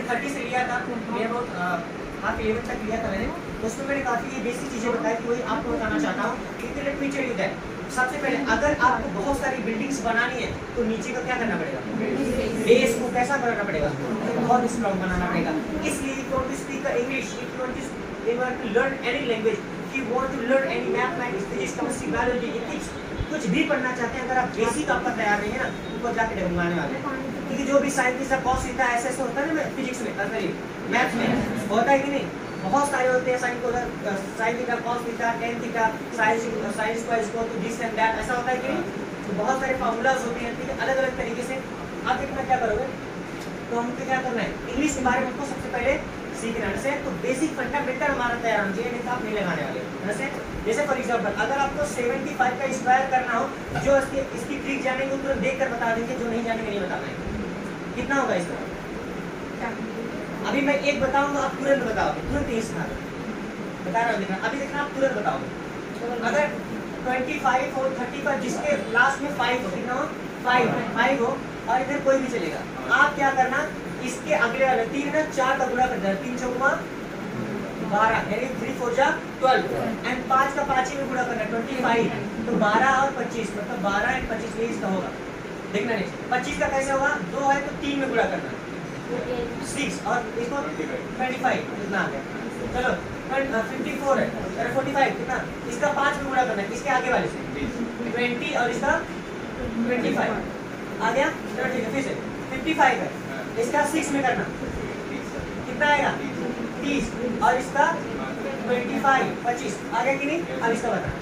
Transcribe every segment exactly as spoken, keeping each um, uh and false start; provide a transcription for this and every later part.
Thirty से लिया था, मैं बहुत हाफ इलेवन तक लिया था मैंने, उसमें मैंने काफ़ी ये बेसिक चीज़ें बताई कि वही आपको बताना चाहता हूँ। Let me tell you that, सबसे पहले अगर आपको बहुत सारी बिल्डिंग्स बनानी है तो नीचे का क्या करना पड़ेगा, बेस को कैसा बनाना पड़ेगा, बहुत स्ट्रॉन्ग बनाना पड़ेगा। इसलिए if you want to speak English, if you want to you want to learn any language, if you want to learn any mathematics, physics, chemistry, biology, ethics, कुछ भी पढ़ना चाहते हैं, अगर आप बेसिक आपका तैयार नहीं है ना, ऊपर जाके डगमगाने वाले हैं। क्योंकि जो भी साइंस का कॉस होता है ऐसे ऐसे होता है ना फिजिक्स में, सॉरी मैथ में होता है कि नहीं, बहुत सारे होते हैं साइन को, sine theta, cos theta, tan theta, sine sine square equal to this and that, ऐसा होता है कि नहीं। तो बहुत सारे फार्मूलाज होते हैं, ठीक है, अलग अलग तरीके से। आप देखना क्या करोगे, तो हमको क्या करना है, इंग्लिश के बारे में हमको सबसे पहले सीखना है। तो बेसिक फंडामेंटल हमारा तैयार होना चाहिए, नहीं तो आप नहीं लगाने वाले। जैसे जैसे फॉर एग्जांपल अगर आपको पचहत्तर का स्क्वायर करना हो, जो इसकी इसकी ट्रिक जानेंगे वो तुरंत देख कर बता देंगे, जो नहीं जानेंगे नहीं बता पाएंगे। कितना होगा इसका, अभी मैं एक बताऊंगा आप तुरंत बताओगे, तुरंत ही सिखा बता रहा हूँ, देखना अभी देखना आप तुरंत बताओगे। अगर पच्चीस और तीस पर जिसके लास्ट में फाइव हो, कितना हो, फाइव फाइव हो, और इधर कोई भी चलेगा, आप क्या करना, इसके अगले वाले तीन ना चार का गुणा कर देना, तीन चौका बारह, यानी थ्री फोर जा ट्वेल्व, एंड पाँच का पाँच ही में गुणा करना, ट्वेंटी फाइव, तो बारह और पच्चीस, मतलब बारह एंड पच्चीस ये इसका होगा। देखना नहीं पच्चीस का कैसे होगा, दो है तो तीन में गुणा करना, सिक्स, और इसको ट्वेंटी फाइव कितना आ गया, चलो फिफ्टी फोर है, अरे फोर्टी फाइव कितना, इसका पाँच में गुणा करना है, इसके आगे वाले से ट्वेंटी और इसका ट्वेंटी फाइव आ गया, चलो ठीक है, फिर से फिफ्टी फाइव है, इसका सिक्स में करना, कितना आएगा, तीस, और इसका ट्वेंटी फाइव, पच्चीस आ गया कि नहीं। अब इसका बताना,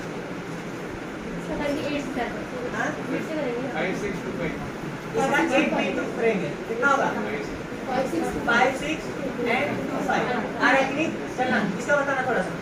इसका एट में इंटू करेंगे, कितना होगा, five six and two five आ रहा है कि नहीं। चलना इसका बताना थोड़ा सा,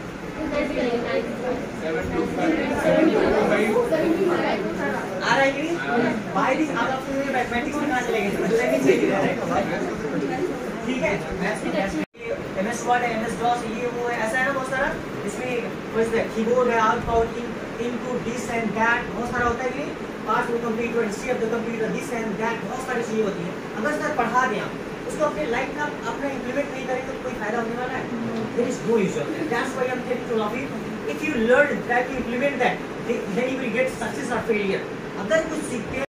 आ रहा है कि नहीं भाई, दिस आप आपको मैथमेटिक्स में कहाँ चले गए, ठीक है, एमएस वर्ड है, एमएस डॉस, ये वो है, ऐसा है ना बहुत सारा, इसमें कीबोर्ड है, output, input, this and that, बहुत सारा होता है कि नहीं, पार्ट टू कंप्लीट और history of the computer, this and that, बहुत सारी चीजें होती हैं। अगर सर पढ़ा दें आप उसको अपने लाइफ में अपना इंप्लीमेंट नहीं करें तो कोई फायदा होने वाला है, there is no use of that. That's why I am telling to of it, if you learn that, you implement that, then you will get success और फेलियर। अगर कुछ सीखते